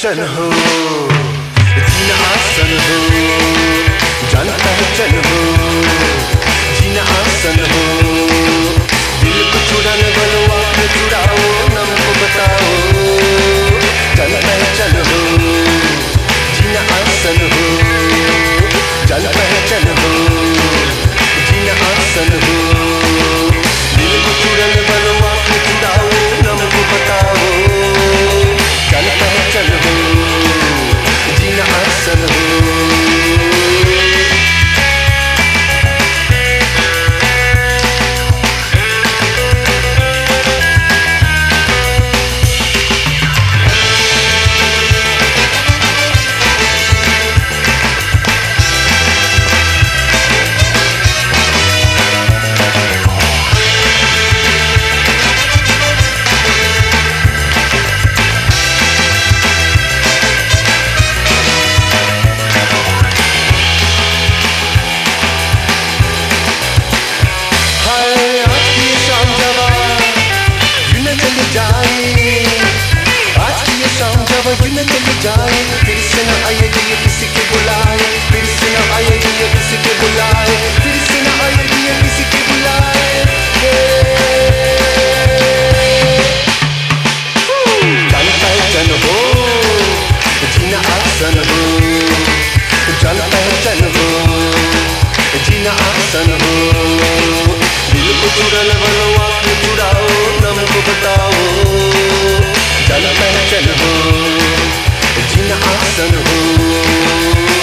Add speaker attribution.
Speaker 1: पहचान हो, जीना आसन हो, जान पहचान हो, जीना आसन हो, दिल को चुराने वालों आपने चुराओ, नाम को बताओ, जान पहचान हो, जीना आसन हो, जान पहचान हो, जीना आसन हो, दिल को चुराने वालों आपने चुराओ, नाम को बताओ, जान पहचान हो, जीना आसन हो। फिर से न आएगी ये किसी के बुलाए, फिर से न आएगी ये किसी के बुलाए, फिर से न आएगी ये किसी के बुलाए। जान पहचान हो, जीना आसन हो, जान पहचान हो, जीना आसन हो, दिल को चुराने वालों आपने चुराओ, नाम को बताओ, जान पहचान हो, जीना आसन हो।